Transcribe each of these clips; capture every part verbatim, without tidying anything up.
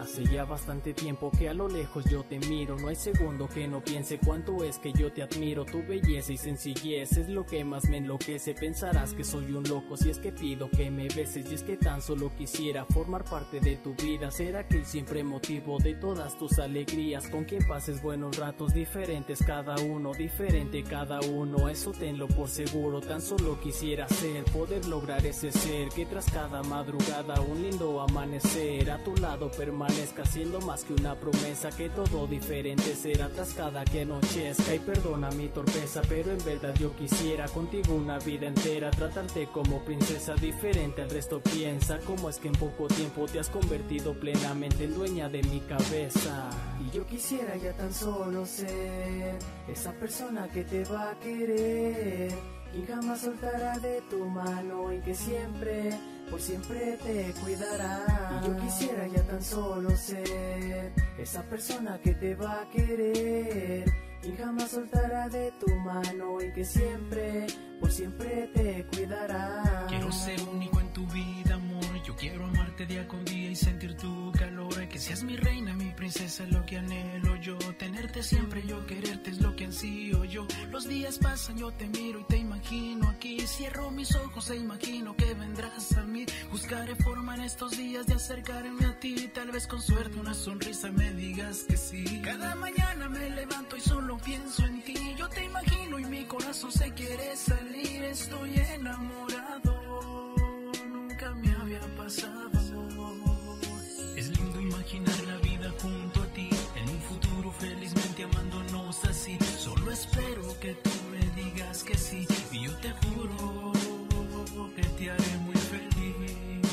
Hace ya bastante tiempo que a lo lejos yo te miro. No hay segundo que no piense cuánto es que yo te admiro. Tu belleza y sencillez es lo que más me enloquece. Pensarás que soy un loco si es que pido que me beses. Y es que tan solo quisiera formar parte de tu vida, ser aquel siempre motivo de todas tus alegrías, con quien pases buenos ratos, diferentes cada uno, diferente cada uno. Eso tenlo por seguro, tan solo quisiera ser, poder lograr ese ser que tras cada madrugada un lindo amanecer a tu lado permanezca, siendo más que una promesa que todo diferente será tras cada que anochezca. Y perdona mi torpeza, pero en verdad yo quisiera contigo una vida entera, tratarte como princesa, diferente al resto. Piensa cómo es que en poco tiempo te has convertido plenamente en dueña de mi cabeza. Y yo quisiera ya tan solo ser esa persona que te va a querer y jamás soltará de tu mano, y que siempre, por siempre te cuidará. Y yo quisiera ya tan solo ser esa persona que te va a querer y jamás soltará de tu mano, y que siempre, por siempre te cuidará. Quiero ser único en tu vida, amor. Yo quiero amarte día con día y sentir tu calor. Que seas mi reina, mi princesa, es lo que anhelo yo. Tenerte siempre, yo quererte es lo que ansío yo. Los días pasan, yo te miro y te imagino aquí. Cierro mis ojos e imagino que vendrás a mí. Buscaré forma en estos días de acercarme a ti. Tal vez con suerte una sonrisa me digas que sí. Cada mañana me levanto y solo pienso en ti. Yo te imagino y mi corazón se quiere salir. Estoy enamorado, nunca me había pasado. Es lindo imaginar la vida junto a ti, en un futuro felizmente amándonos así. Solo espero que tú me digas que sí, y yo te juro que te haré muy feliz.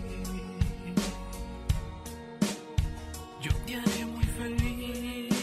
Yo te haré muy feliz.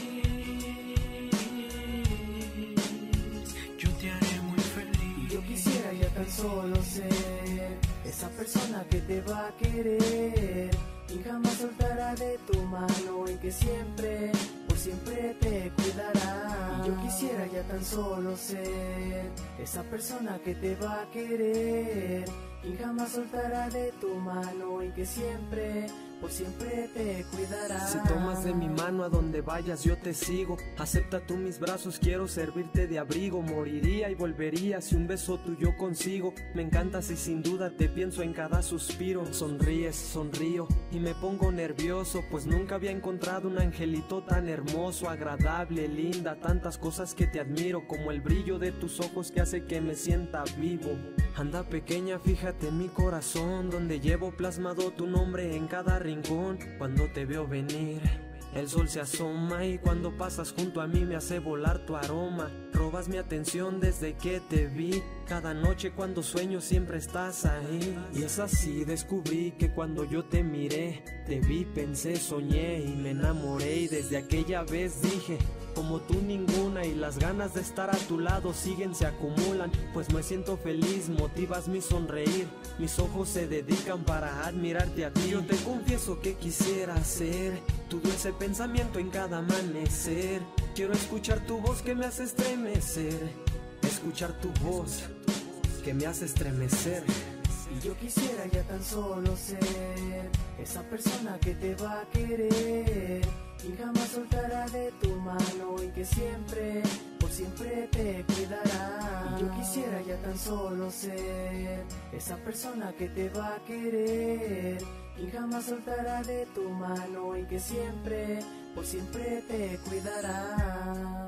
Yo te haré muy feliz. Y yo quisiera ya tan solo ser esa persona que te va a querer y jamás soltará de tu mano, y que siempre, por siempre te cuidará. Y yo quisiera ya tan solo ser esa persona que te va a querer y jamás soltará de tu mano, y que siempre, por siempre te cuidará. Si tomas de mi mano a donde vayas yo te sigo. Acepta tú mis brazos, quiero servirte de abrigo. Moriría y volvería si un beso tuyo consigo. Me encantas y sin duda te pienso en cada suspiro. Sonríes, sonrío y me pongo nervioso, pues nunca había encontrado un angelito tan hermoso, agradable, linda. Tantas cosas que te admiro, como el brillo de tus ojos que hace que me sienta vivo. Anda pequeña, fíjate en mi corazón, donde llevo plasmado tu nombre en cada rincón. Cuando te veo venir, el sol se asoma, y cuando pasas junto a mí me hace volar tu aroma. Robas mi atención desde que te vi, cada noche cuando sueño siempre estás ahí. Y es así, descubrí que cuando yo te miré, te vi, pensé, soñé y me enamoré. Y desde aquella vez dije, como tú ninguna, y las ganas de estar a tu lado siguen, se acumulan, pues me siento feliz, motivas mi sonreír. Mis ojos se dedican para admirarte a ti. Yo te confieso que quisiera ser tu dulce pensamiento en cada amanecer. Quiero escuchar tu voz que me hace estremecer, escuchar tu voz que me hace estremecer. Y yo quisiera ya tan solo ser esa persona que te va a querer y jamás soltará de tu mano, y que siempre, por siempre te cuidará. Y yo quisiera ya tan solo ser esa persona que te va a querer y jamás soltará de tu mano, y que siempre, por siempre te cuidará.